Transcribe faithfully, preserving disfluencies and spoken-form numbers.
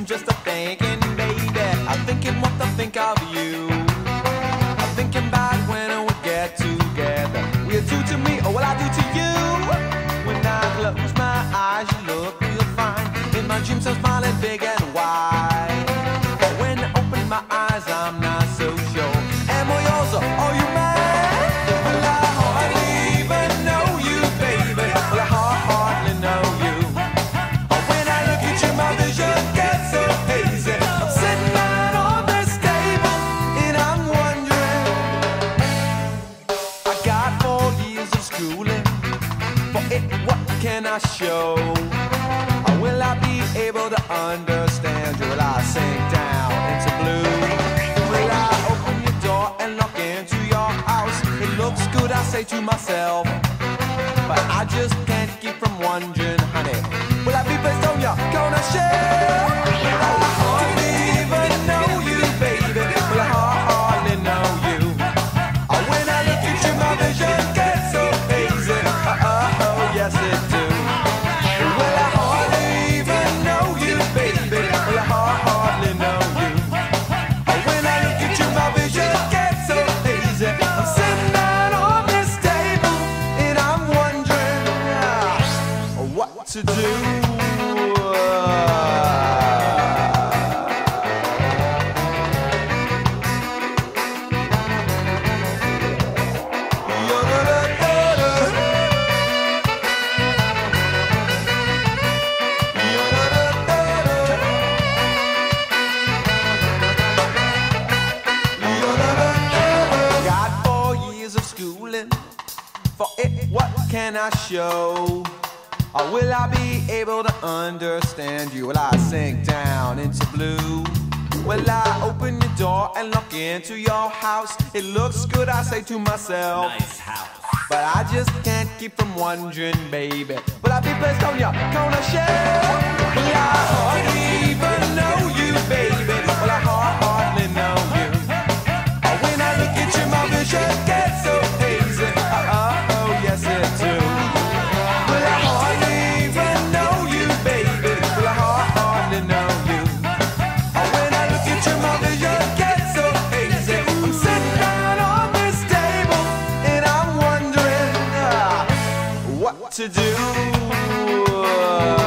just a thinking, baby. I'm thinking what I think of you. I'm thinking about when we get together. We're two to me, or what I do to you. When I close my eyes, you look real fine. In my dreams, I'm smiling big and wide. But when I open my eyes, I'm not so sure. Am I yours or are you mine? Well, I hardly even know you, baby. Well, I hardly know you. But when I look at you, my vision gets so hazy. I'm sitting out on this table and I'm wondering. I got four years of schooling. For it, what can I show? Or will I be able to understand you? Will I sink down into blue? Will I open your door and look into your house? It looks good, I say to myself, but I just can't keep from wondering, honey, will I be placed on your corner shelf? I hardly even know you, baby. Will I hardly know you? Or when I look at you, my vision gets so hazy. Uh oh, yes it do. Will I hardly even know you, baby? Will I hardly know you? Or when I look at you, my vision gets so hazy. I'm sitting down on this table and I'm wondering uh, what to do. Got four years of schooling. For it, what can I show? Or will I be able to understand you? Will I sink down into blue? Will I open your door and look into your house? It looks good, I say to myself. Nice house. But I just can't keep from wondering, baby, will I be placed on your corner shelf? Will I hardly even know you, baby? Will I hardly know you? Or when I look at you, my vision gets so hazy. Uh oh, yes it do. Will I hardly even know you, baby? Will I hardly know you? Or when I look at you, my vision gets so hazy. I'm sitting down on this table and I'm wondering uh, what to do.